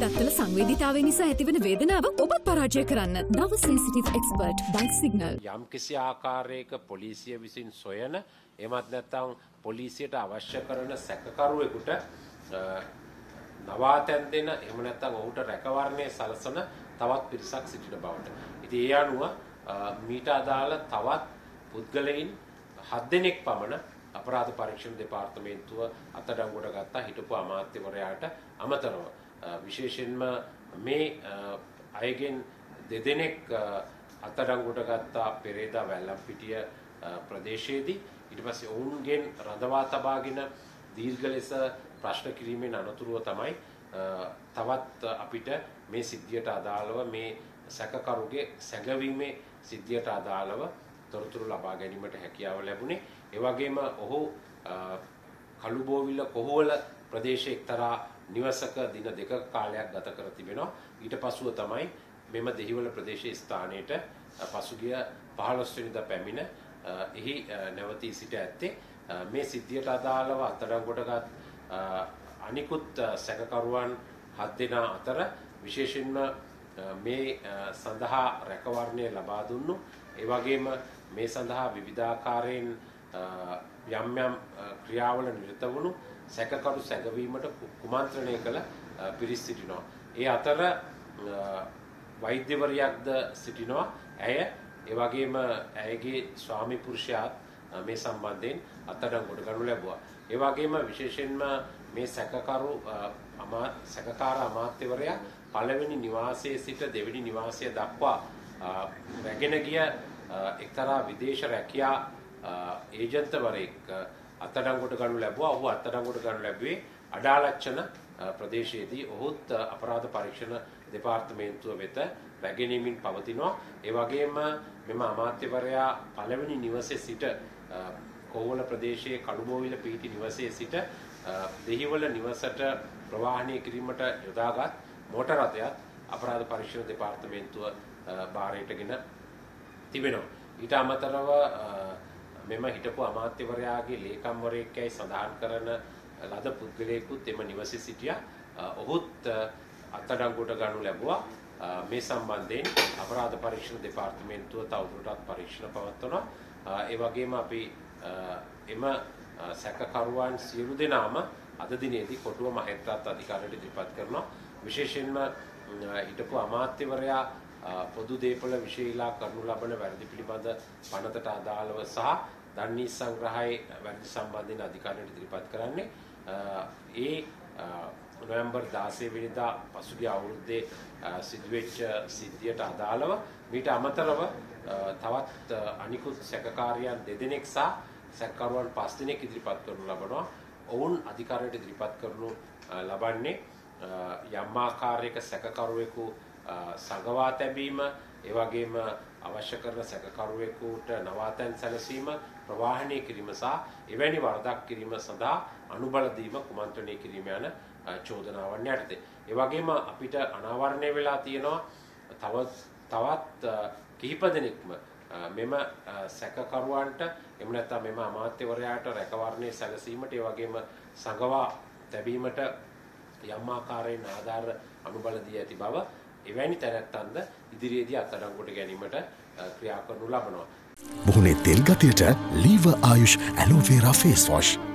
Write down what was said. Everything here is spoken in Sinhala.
දත්වල සංවේදීතාවය නිසා ඇතිවන වේදනාව ඔබත් පරාජය කරන්න. නව සෙන්සිටිව් එක්ස්පර්ට් බයිට් සිග්නල්. යම් කිසි ආකාරයක පොලිසිය විසින් සොයන එමත් නැත්නම් පොලිසියට අවශ්‍ය කරන සැකකරුවෙකුට නවාතැන් දෙන එහෙම නැත්නම් ඔහුට රැකවරණය සලසන තවත් පිරිසක් සිටින බවට. ඉතින් ඒ අනුව මීට අදාළ තවත් පුද්ගලයන් 7 දෙනෙක් පමණ අපරාධ පරීක්ෂණ දෙපාර්තමේන්තුව අත්අඩංගුවට ගත්තා හිටපු අමාත්‍යවරයාට අමතරව. විශේෂයෙන්ම මේ අයගෙන් 2 දෙනෙක් අත්අඩංගුවට ගත්තා පෙරේදා වැල්ලම්පිටිය ප්‍රදේශයේදී. ඊට පස්සේ ඔවුන්ගෙන් රඳවා තබාගෙන දීර්ඝ ලෙස ප්‍රශ්න කිරීමෙන් අනතුරුව තමයි තවත් අපිට මේ සිද්ධියට අදාළව මේ සැකකරුගේ සැඟවීමේ සිද්ධියට අදාළව තොරතුරු ලබා ගැනීමට හැකියාව ලැබුණේ. ඒ වගේම ඔහු කළුබෝවිල කොහොවල ප්‍රදේශයේ එක්තරා නිවසක දින 2ක කාලයක් ගත කර තිබෙනවා. ඊට පසුව තමයි මෙම දෙහිවල ප්‍රදේශයේ ස්ථානයට පසුගිය 15 වෙනිදා පැමිණ එහි නැවතී සිට ඇත්තේ. මේ සිද්ධියට අදාළව අත්අඩංගුවටගත් අනිකුත් සැකකරුවන් 7 දෙනා අතර විශේෂයෙන්ම මේ සඳහා රැකවරණය ලබා දුන්නු. ඒ වගේම මේ සඳහා විවිධාකාරයෙන් යම් යම් ක්‍රියාවල නිරත වුණු සැකකරු සැඟවීමට කුමන්ත්‍රණය කළ පිරිස් සිටිනවා. ඒ අතර වෛද්‍යවරියක්ද සිටිනවා. ඇය ඒ වගේම ඇයගේ ස්වාමි පුරුෂයාත් මේ සම්බන්ධයෙන් අත්අඩංගුවට ගනු ලැබුවා. ඒ වගේම විශේෂයෙන්ම මේ සැකකාර අමාත්‍යවරයා පළවෙනි නිවාසයේ සිට දෙවෙනි නිවාසය දක්වා රැගෙන ගිය එක්තරා විදේශ රැකියා ඒජන්තවරයෙක් අත්අඩංගුවට ගනු ලැබුවා. ඔහු අත්අඩංගුවට ගනු ලැබුවේ අඩාලච්චන ප්‍රදේශයේදී. ඔහුත් අපරාධ පරීක්ෂණ දෙපාර්තමේන්තුව වෙත රැගෙනීමෙන් පවතිනවා. ඒ වගේම මෙම අමාත්‍යවරයා පළවෙනි නිවසේ සිට කොහොවල ප්‍රදේශයේ කළුබෝවිල පිහිටි නිවසේ සිට දෙහිවල නිවසට ප්‍රවාහනය කිරීමට යොදාගත් මෝටර රථයත් අපරාධ පරීක්ෂණ දෙපාර්තමේන්තුව භාරයටගෙන තිබෙනවා. ඊට අමතරව මෙම හිටපු අමාත්‍යවරයාගේ ලේකම්වරයෙක්යි සඳහන් කරන ලද පුද්ගලයෙකුත් එම නිවසේ සිටියා. ඔහුත් අත්අඩංගුවට ගනු ලැබුවා. මේ සම්බන්ධයෙන් අපරාධ පරීක්ෂණ දෙපාර්තමේන්තුව තවදුරටත් පරීක්ෂණ පවත්වනවා. ඒ වගේම අපි එම සැකකරුවන් සියලු දෙනාම අද දිනේදී කොටුව මහේත්‍රාත් අධිකාරියට ඉදිරිපත් කරනවා. විශේෂයෙන්ම හිටපු අමාත්‍යවරයා පොදු දේපොළ විශේෂීලා කරනු ලබන වැරදි පිළිබඳ පනතට අදාළව සහ දන්නේ සංග්‍රහයේ වැරදි සම්බන්ධයෙන් අධිකාරියට ඉදිරිපත් කරන්නේ. ඒ නොවැම්බර් 16 වෙනිදා පසුගිය අවුරුද්දේ සිදුවෙච්ච සිද්ධියට අදාළව මීට අමතරව තවත් අනිකුත් සැකකාරයන් 2 දෙනෙක් සහ සැකකරුවන් 5 දෙනෙක් ඉදිරිපත් කරනු ලබනවා. ඔවුන් අධිකාරියට ඉදිරිපත් කරනු ලබන්නේ යම් ආකාරයක සැකකරුවෙකු සංගවා තැබීම, ඒ වගේම අවශ්‍ය කරන සැකකරුවෙකුට නවාතැන් සැලසීම, ප්‍රවාහනය කිරීම සහ එවැනි වරදක් කිරීම සඳහා අනුබල දීම කුමන්ත්‍රණය කිරීම යන චෝදනාවන් යටතේ. ඒ වගේම අපිට අනාවරණය වෙලා තියෙනවා තවත් කිහිප දෙනෙක්ම මෙම සැකකරුවන්ට එහෙම නැත්නම් මෙම අමාත්‍යවරයාට රැකවරණය සැලසීමට ඒ වගේම සංගවා තැබීමට යම් ආකාරයෙන් ආධාර අනුබල දී ඇති බව එවැනි තැනැත්තන්ද ඉදිරියේදී අත්අඩංගුවට ගැනීමට ක්‍රියා කරනු ලබනවා. මුහුණේ තෙල් ගතියට ලීව ආයුෂ් ඇලෝවේරා ෆේස් වොෂ්